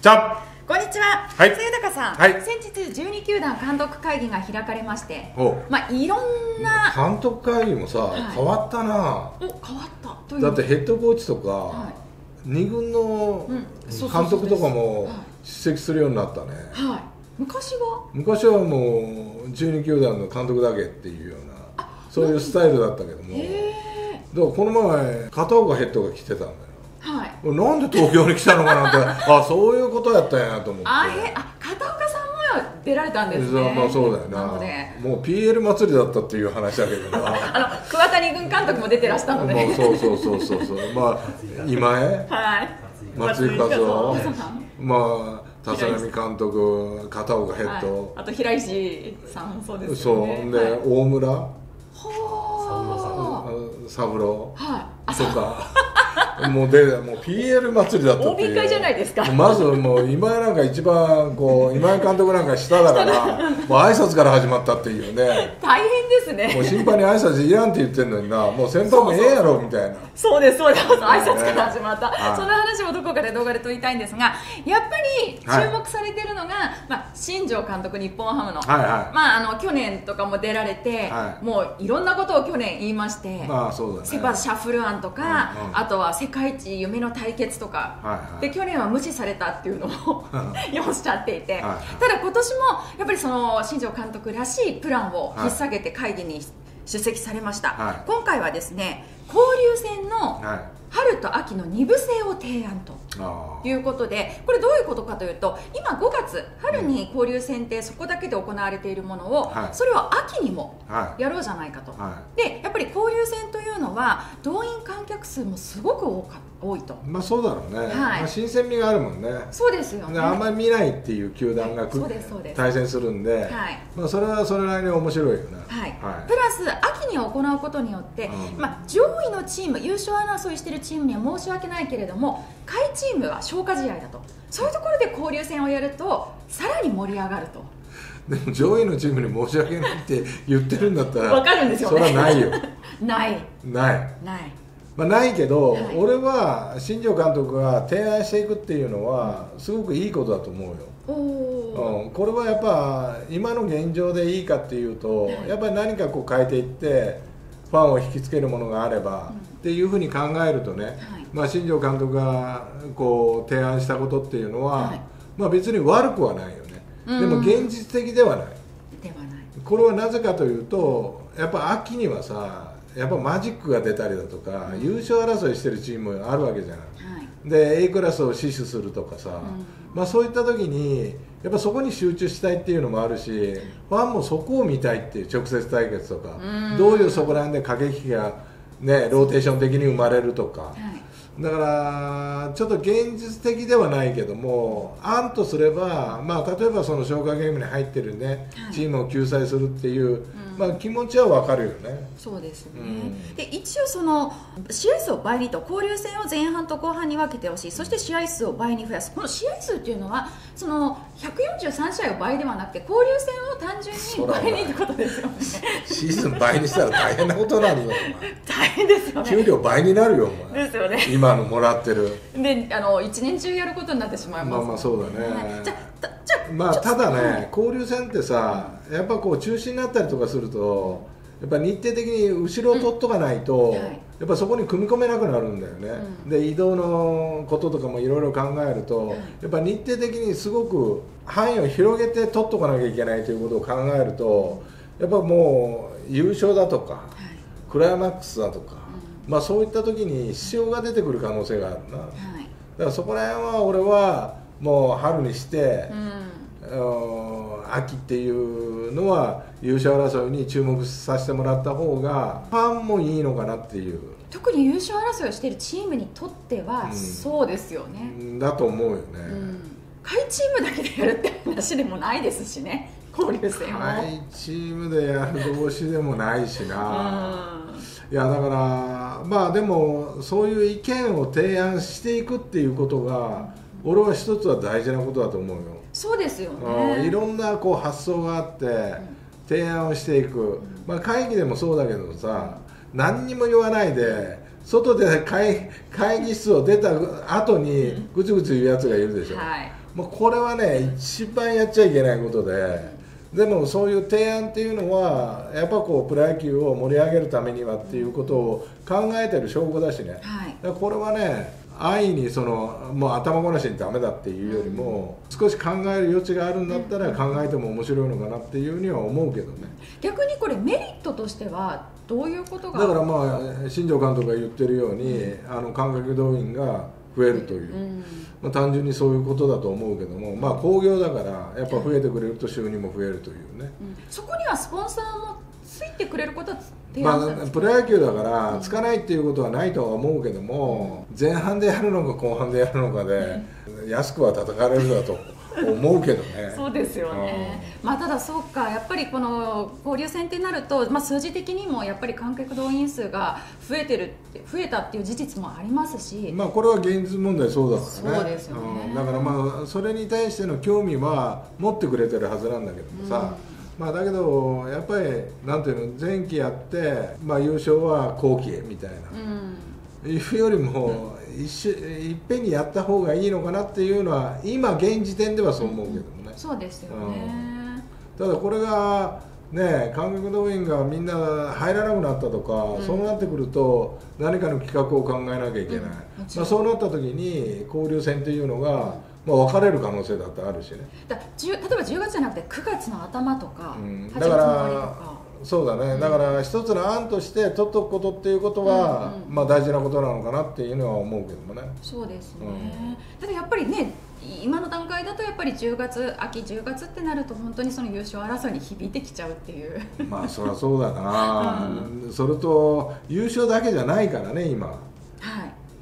じゃこんにちは。 はい末高さん、 はい先日12球団監督会議が開かれまして、 おいろんな監督会議もさ、 はい変わったな。 変わったという。 だってヘッドコーチとか、 は 2軍のそうそうそう監督とかもはい出席するようになったね。 はい、昔は昔はもう12球団の監督だけっていうようなそういうスタイルだったけども、だからこの前片岡ヘッドが来てたんだよ。 はい。 なんで東京に来たのかなってあ、そういうことやったんやと思って。 片岡さんも出られたんですね。 まあそうだよな。 なのでもう PL 祭りだったっていう話だけどな。 桑谷軍監督も出てらしたので。 もうそうまあ今江、 はい。 松井和夫、 さんまあ立浪監督、片岡ヘッド、 はい、あと平石さんそうですそうよね。 で、 はい、 大村三郎はいとか。もうPL 祭りだったっていう。 OB 会じゃないですか。 まずもう今井なんか一番こう今井監督なんか下だからもう挨拶から始まったっていうね。 大変ですね。 もう心配に挨拶いらんって言ってんのにな、もう先輩もええやろみたいな。 そうです挨拶から始まった、 はい、 その話もどこかで動画で撮りたいんですが、やっぱり注目されてるのが、新庄監督、日本ハムの、去年とかも出られて、もういろんなことを去年言いまして、 そうだね、 セパシャッフル案とか、あとは世界一夢の対決とか、で去年は無視されたっていうのをおっしゃっていて、ただ今年もやっぱりその新庄監督らしいプランを引っ提げて会議に出席されました。今回はですね、交流戦の春と秋の2部制を提案ということで、これどういうことかというと、今5月春に交流戦ってそこだけで行われているものを、それを秋にもやろうじゃないかと。でやっぱり交流戦というのは動員観客数もすごく多いと。 そうだろうね、新鮮味があるもんね。 そうですよね。 あんまり見ないっていう球団が対戦するんで、それはそれなりに面白いよね。プラス秋に行うことによって、上位のチーム、優勝争いしているチームには申し訳ないけれども、下位チームは消化試合だと、そういうところで交流戦をやるとさらに盛り上がると。 でも上位のチームに申し訳ないって言ってるんだったら分かるんですよね。 それはないよ。ないけど、俺は新庄監督が提案していくっていうのはすごくいいことだと思うよ。これはやっぱ今の現状でいいかっていうと、やっぱり何かこう変えていってファンを引きつけるものがあれば、っていうふうに考えるとね、新庄監督がこう提案したことっていうのは、別に悪くはないよね。でも現実的ではない。これはなぜかというと、やっぱ秋にはさ、やっぱマジックが出たりだとか、優勝争いしてるチームあるわけじゃない、で A クラスを死守するとかさ、そういった時にやっぱそこに集中したいっていうのもあるし、ファンもそこを見たいっていう、直接対決とか、どういうそこら辺で駆け引きが、ね、ローテーション的に生まれるとか、だからちょっと現実的ではないけども、案とすれば、例えばその消化ゲームに入ってるね、チームを救済するっていう、気持ちは分かるよね。 そうですね、で一応その試合数を倍にと、交流戦を前半と後半に分けてほしい、そして試合数を倍に増やす。この試合数っていうのはその143試合を倍ではなくて、交流戦を単純に倍にってことですよね。 シーズン倍にしたら大変なことになるよ。 大変ですよね。 給料倍になるよお前。 ですよね。 今のもらってるで一年中やることになってしまいます。 そうだね。ただね、交流戦ってさ、やっぱこう中止になったりとかすると、やっぱ日程的に後ろを取っとかないと、やっぱそこに組み込めなくなるんだよね。で移動のこととかもいろいろ考えると、やっぱ日程的にすごく範囲を広げて取っとかなきゃいけないということを考えると、やっぱもう優勝だとか、クライマックスだとか、そういった時に支障が出てくる可能性があるな。だからそこら辺は俺はもう春にして、秋っていうのは優勝争いに注目させてもらった方がファンもいいのかなっていう。 特に優勝争いをしているチームにとっては、そうですよね。 だと思うよね。 下位チームだけでやるって話でもないですしね、交流戦を。 下位チームでやる同士でもないしな。いやだからでもそういう意見を提案していくっていうことが、俺は一つは大事なことだと思うよ。 そうですよね。 いろんなこう発想があって提案をしていく、会議でもそうだけどさ、何にも言わないで外で会議室を出た後にぐつぐつ言うやつがいるでしょ。 もうこれはね一番やっちゃいけないことで、でもそういう提案っていうのはやっぱこうプロ野球を盛り上げるためにはっていうことを考えてる証拠だしね、 はい、 だからこれはね安易にもう頭ごなしにダメだっていうよりも、少し考える余地があるんだったら考えても面白いのかなっていうには思うけどね。 逆にこれメリットとしてはどういうことがだからまあ新庄監督が言ってるように、観客動員が増えるという、まあ、単純にそういうことだと思うけども、まあ興行だからやっぱ増えてくれると収入も増えるというね、 そこにはスポンサーもついてくれることはまあ、プロ野球だからつかないっていうことはないとは思うけども、前半でやるのか後半でやるのかで安くは叩かれるだと思うけどね。 そうですよね、まあ、ただそうか、やっぱりこの交流戦ってなると、まあ、数字的にもやっぱり観客動員数が増えたっていう事実もありますし、 まあこれは現実問題そうだからね。 そうですよね、 だからまあそれに対しての興味は持ってくれてるはずなんだけどもさ、まあだけどやっぱりなんていうの、前期やって、まあ、優勝は後期みたいな、いうよりもいっぺんにやった方がいいのかなっていうのは今現時点ではそう思うけどもね、 そうですよね、 ただこれがね、観客動員がみんな入らなくなったとか、そうなってくると何かの企画を考えなきゃいけない、まあ、そうなった時に交流戦というのが、まあ、分かれる可能性だってあるしね。 例えば10月じゃなくて9月の頭とか、 だからそうだね、だから一つの案として取っとくことっていうことは、まあ大事なことなのかなっていうのは思うけどもね。 そうですね、ただやっぱりね、今の段階だとやっぱり秋10月ってなると本当にその優勝争いに響いてきちゃうっていうまあそりゃそうだな、それと優勝だけじゃないからね今、はい、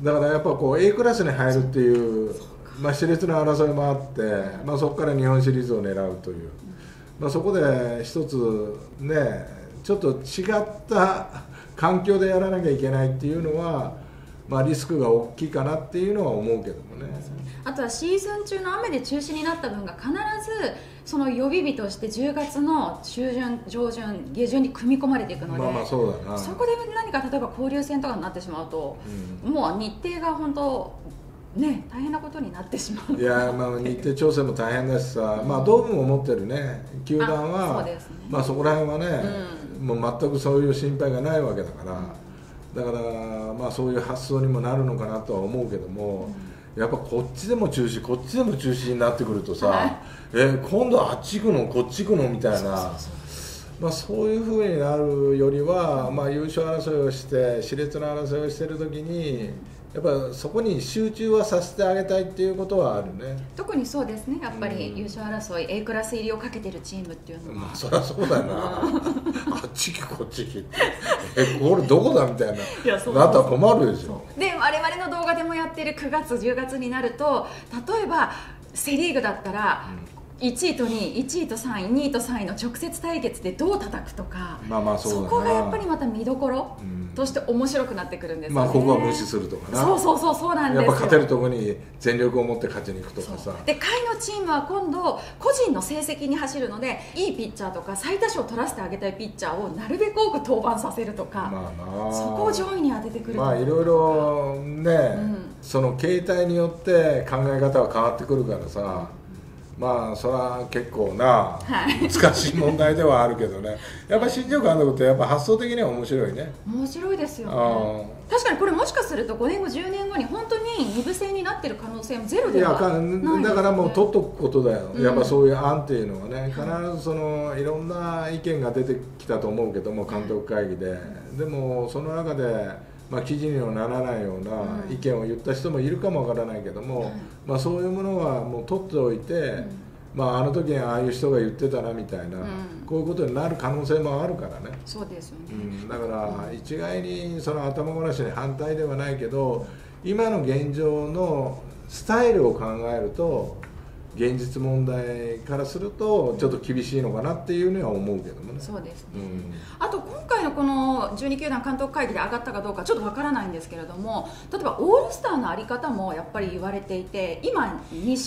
だからやっぱこう A クラスに入るっていう、まあ、熾烈な争いもあって、まあ、そこから日本シリーズを狙うという、まあ、そこで一つねちょっと違った環境でやらなきゃいけないっていうのは、まあ、リスクが大きいかなっていうのは思うけどもね。 あとはシーズン中の雨で中止になった分が必ずその予備日として10月の中旬上旬下旬に組み込まれていくので、 まあまあそうだな、 そこで何か例えば交流戦とかになってしまうと、もう日程が本当ね、大変なことになってしまう。 いや、まあ日程調整も大変だしさ、まあドームを持ってるね球団は、そうですね、まあそこら辺はね、もう全くそういう心配がないわけだから、だからまあそういう発想にもなるのかなとは思うけども、やっぱこっちでも中止こっちでも中止になってくるとさ、今度はあっち行くのこっち行くのみたいな、まあそういうふうになるよりは、まあ優勝争いをして熾烈な争いをしてる時にやっぱそこに集中はさせてあげたいっていうことはあるね。 特にそうですね、やっぱり優勝争い、A クラス入りをかけてるチームっていうのは、 まあそりゃそうだよなあっち行きこっち行きってこれどこだみたいななったら困るでしょ。 で我々の動画でもやってる9月10月になると、例えばセ・リーグだったら、1位と2位、1位と3位、2位と3位の直接対決でどう叩くとか、そこがやっぱりまた見どころとして面白くなってくるんですよね。 まあここは無視するとかな、 そうなんですよ。 やっぱ勝てるところに全力を持って勝ちに行くとかさ。 で下位のチームは今度個人の成績に走るので、いいピッチャーとか最多勝を取らせてあげたいピッチャーをなるべく多く登板させるとか、そこを上位に当ててくるとか、 まあいろいろね、その形態によって考え方は変わってくるからさ、まあそれは結構な難しい問題ではあるけどね、やっぱ新庄監督ってやっぱ発想的には面白いね。 面白いですよね。確かにこれもしかすると5年後10年後に本当に2部制になってる可能性もゼロではないですね。 だからもう取っとくことだよ、やっぱそういう案っていうのはね、必ずそのいろんな意見が出てきたと思うけども監督会議で、でもその中でまあ記事にはならないような意見を言った人もいるかもわからないけども、まあそういうものはもう取っておいて、まああの時にああいう人が言ってたなみたいな、こういうことになる可能性もあるからね。 そうですよね、 だから一概にその頭ごなしに反対ではないけど、今の現状のスタイルを考えると現実問題からするとちょっと厳しいのかなっていうのは思うけどもね。 そうですね、あと今回のこの12球団監督会議で上がったかどうかちょっとわからないんですけれども、例えばオールスターの在り方もやっぱり言われていて、今2試合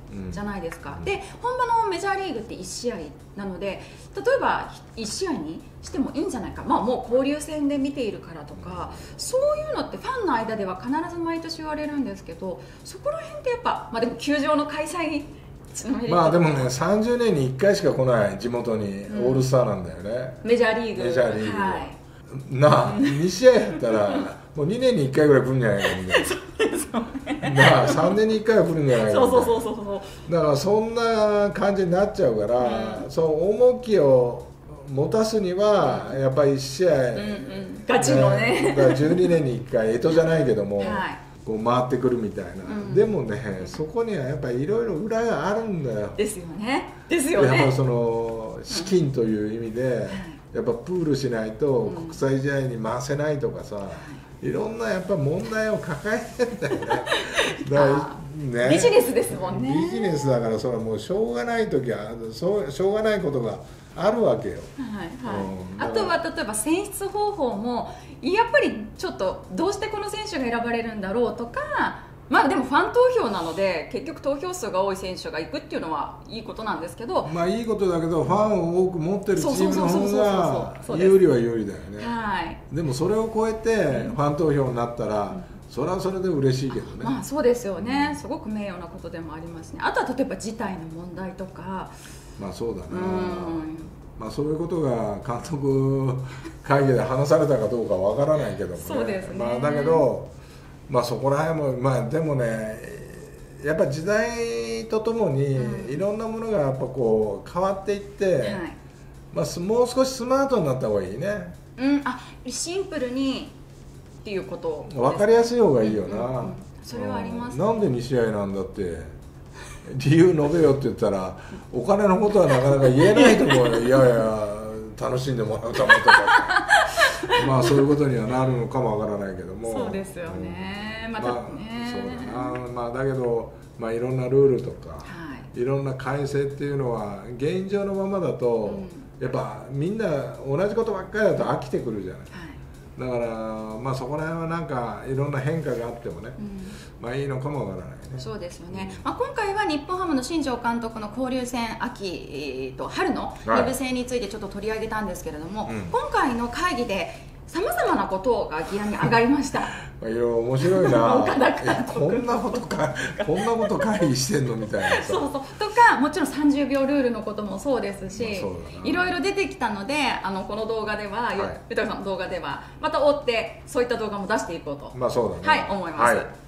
じゃないですか、で本場のメジャーリーグって1試合なので、例えば1試合にしてもいいんじゃないか、もう交流戦で見ているからとか、そういうのってファンの間では必ず毎年言われるんですけど、そこら辺ってやっぱ、でも球場の開催でもね、30年に1回しか来ない地元にオールスターなんだよね、 メジャーリーグ、 はい、2試合やったらもう2年に1回ぐらい来るんじゃないかみたいな。 そうですよね。 3年に1回は来るんじゃないかみたいな。 そうだからそんな感じになっちゃうから、その重きを持たすにはやっぱり1試合、 ガチのね、 だから12年に1回干支じゃないけども、こう回ってくるみたいな、でもね、そこにはやっぱりいろいろ裏があるんだよ。 ですよね。やっぱりその資金という意味で、やっぱプールしないと国際試合に回せないとかさ、いろんなやっぱ問題を抱えてんだよね。 ね、ビジネスですもんね。 ビジネスだから、それはもうしょうがない時はしょうがないことがあるわけよ。あとは例えば選出方法もやっぱりちょっとどうしてこの選手が選ばれるんだろうとか、でもファン投票なので結局投票数が多い選手が行くっていうのはいいことなんですけど、 いいことだけど、ファンを多く持ってるチームの方が有利は有利だよね。でもそれを超えてファン投票になったら、それはそれで嬉しいけどね。 そうですよね。すごく名誉なことでもありますね。あとは例えば事態の問題とか、 そうだな、そういうことが監督会議で話されたかどうかわからないけどもね。 そうですね。 だけどそこら辺もでもね、やっぱ時代とともにいろんなものがやっぱこう変わっていって、もう少しスマートになった方がいいね。 シンプルにっていうこと分かりやすい方がいいよな。 それはあります。 なんで2試合なんだって理由述べよって言ったら、お金のことはなかなか言えないと思うよ。いやいや楽しんでもらうためとかそういうことにはなるのかもわからないけども。 そうですよね。 そうだな。だけどいろんなルールとか、いろんな改正っていうのは現状のままだと、やっぱみんな同じことばっかりだと飽きてくるじゃない。だからそこら辺はなんかいろんな変化があってもね、いいのかもわからないね。 そうですよね。今回は日本ハムの新庄監督の交流戦秋と春の2部制についてちょっと取り上げたんですけれども、今回の会議でさまざまなことが議案に上がりました。 面白いな。こんなこと会議してんのみたいな。 とか、もちろん30秒ルールのこともそうですし、いろいろ出てきたので、この動画では、豊さんの動画ではまた追ってそういった動画も出していこうと、思います。